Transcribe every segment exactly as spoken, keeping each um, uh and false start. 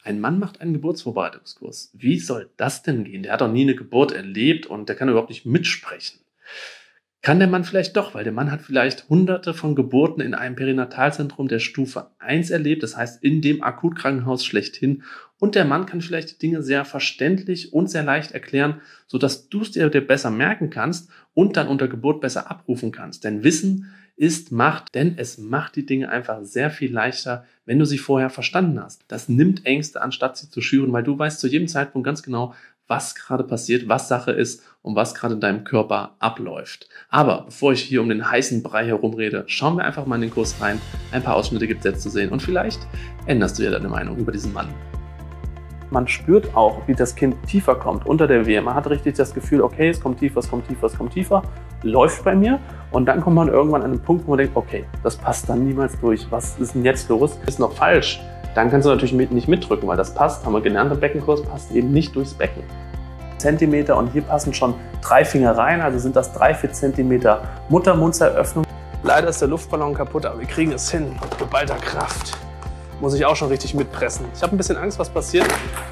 Ein Mann macht einen Geburtsvorbereitungskurs. Wie soll das denn gehen? Der hat doch nie eine Geburt erlebt und der kann überhaupt nicht mitsprechen. Kann der Mann vielleicht doch, weil der Mann hat vielleicht hunderte von Geburten in einem Perinatalzentrum der Stufe eins erlebt, das heißt in dem Akutkrankenhaus schlechthin. Und der Mann kann vielleicht die Dinge sehr verständlich und sehr leicht erklären, sodass du es dir besser merken kannst und dann unter Geburt besser abrufen kannst. Denn Wissen ist Macht, denn es macht die Dinge einfach sehr viel leichter, wenn du sie vorher verstanden hast. Das nimmt Ängste, anstatt sie zu schüren, weil du weißt zu jedem Zeitpunkt ganz genau, was gerade passiert, was Sache ist und was gerade in deinem Körper abläuft. Aber bevor ich hier um den heißen Brei herumrede, schauen wir einfach mal in den Kurs rein. Ein paar Ausschnitte gibt es jetzt zu sehen und vielleicht änderst du ja deine Meinung über diesen Mann. Man spürt auch, wie das Kind tiefer kommt unter der Wehe. Man hat richtig das Gefühl, okay, es kommt tiefer, es kommt tiefer, es kommt tiefer, läuft bei mir. Und dann kommt man irgendwann an einen Punkt, wo man denkt, okay, das passt dann niemals durch. Was ist denn jetzt los? Ist noch falsch? Dann kannst du natürlich mit, nicht mitdrücken, weil das passt, haben wir gelernt im Beckenkurs, passt eben nicht durchs Becken. Zentimeter und hier passen schon drei Finger rein, also sind das drei, vier Zentimeter Muttermundseröffnung. Leider ist der Luftballon kaputt, aber wir kriegen es hin mit geballter Kraft. Muss ich auch schon richtig mitpressen. Ich habe ein bisschen Angst, was passiert.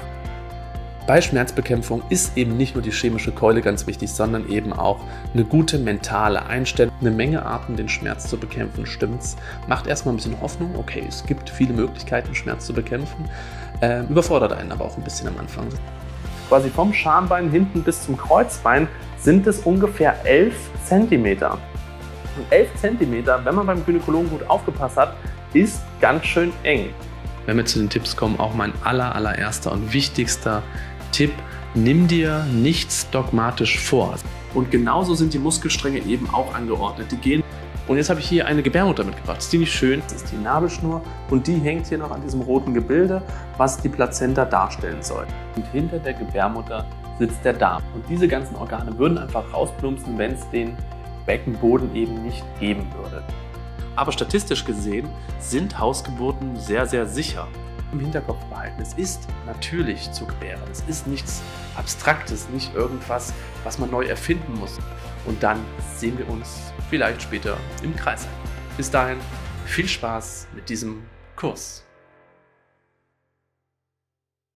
Bei Schmerzbekämpfung ist eben nicht nur die chemische Keule ganz wichtig, sondern eben auch eine gute mentale Einstellung. Eine Menge Arten, den Schmerz zu bekämpfen, stimmt's. Macht erstmal ein bisschen Hoffnung. Okay, es gibt viele Möglichkeiten, Schmerz zu bekämpfen. Äh, überfordert einen aber auch ein bisschen am Anfang. Quasi vom Schambein hinten bis zum Kreuzbein sind es ungefähr elf Zentimeter. Und elf Zentimeter, wenn man beim Gynäkologen gut aufgepasst hat, ist ganz schön eng. Wenn wir zu den Tipps kommen, auch mein aller, allererster und wichtigster Tipp: Nimm dir nichts dogmatisch vor. Und genauso sind die Muskelstränge eben auch angeordnet. Die gehen. Und jetzt habe ich hier eine Gebärmutter mitgebracht. Ist die nicht schön? Das ist die Nabelschnur und die hängt hier noch an diesem roten Gebilde, was die Plazenta darstellen soll. Und hinter der Gebärmutter sitzt der Darm. Und diese ganzen Organe würden einfach rausplumpsen, wenn es den Beckenboden eben nicht geben würde. Aber statistisch gesehen sind Hausgeburten sehr, sehr sicher. Im Hinterkopf behalten. Es ist natürlich zu gebären. Es ist nichts Abstraktes, nicht irgendwas, was man neu erfinden muss. Und dann sehen wir uns vielleicht später im Kreis. Bis dahin viel Spaß mit diesem Kurs.